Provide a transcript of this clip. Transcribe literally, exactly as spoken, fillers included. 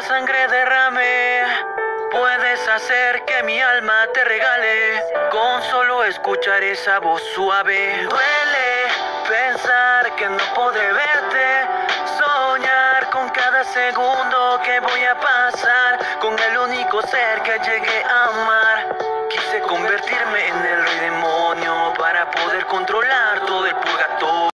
sangre derrame, puedes hacer que mi alma te regale, con solo escuchar esa voz suave. Duele pensar que no podré verte, soñar con cada segundo que voy a pasar, con el único ser que llegué a amar. Quise convertirme en el rey demonio para poder controlar todo el purgatorio.